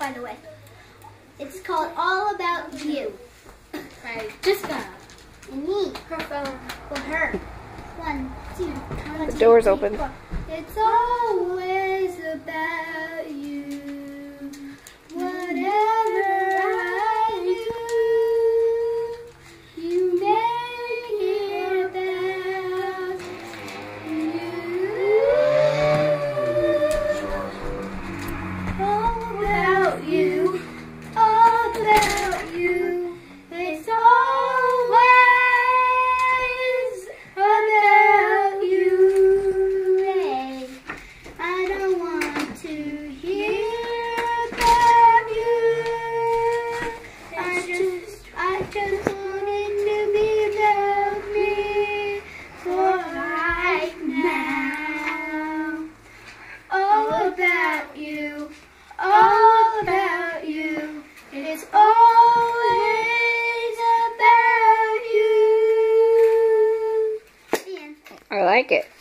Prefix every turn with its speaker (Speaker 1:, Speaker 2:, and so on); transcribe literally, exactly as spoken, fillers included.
Speaker 1: by the way. It's called All About You by Jessica and me. Her phone for her. One, two, one,
Speaker 2: The
Speaker 1: two,
Speaker 2: door's
Speaker 1: three,
Speaker 2: open.
Speaker 1: four. It's always about you. Whatever I do, you make it about you. All about you. All about you. It's always about you. Hey, I don't want to hear about you. I just, I just want it to be about me for right now. All about you. All about you. It's always about you. The end.
Speaker 2: I like it.